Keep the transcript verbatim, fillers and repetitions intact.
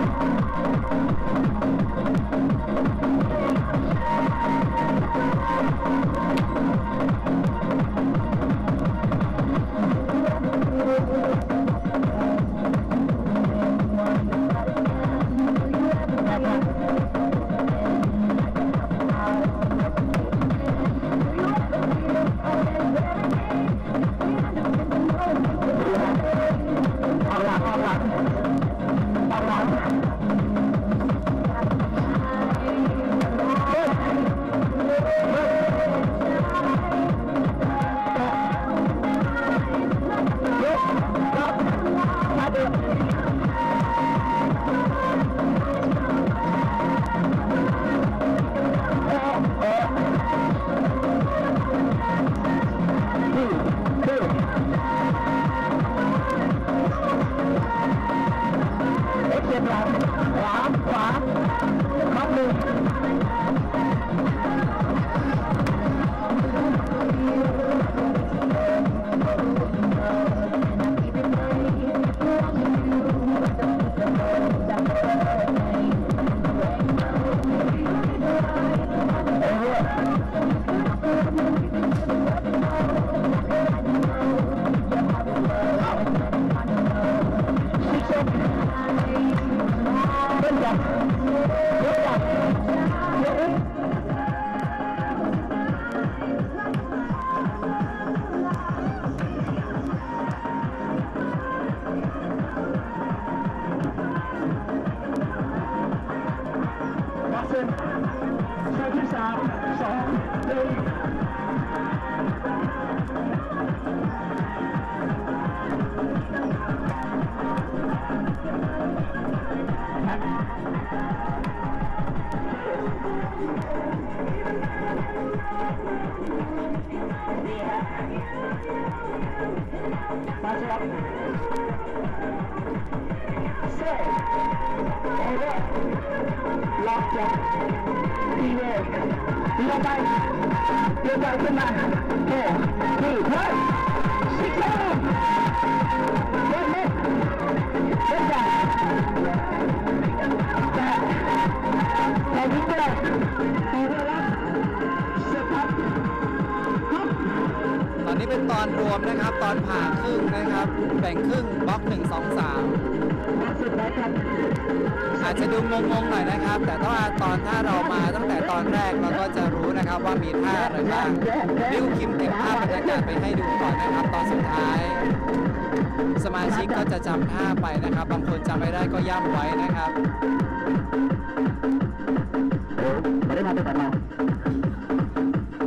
อาจจะดูงงๆหน่อยนะครับแต่ว่าตอนถ้าเรามาตั้งแต่ตอนแรกเราก็จะรู้นะครับว่ามีท่าอะไรบ้างบิวคิมเก็บภาพบรรยากาศไปให้ดูก่อนนะครับตอนสุดท้ายสมาชิกก็จะจำท่าไปนะครับบางคนจำไม่ได้ก็ย่ำไว้นะครับไม่ได้มาตั้งแต่เรา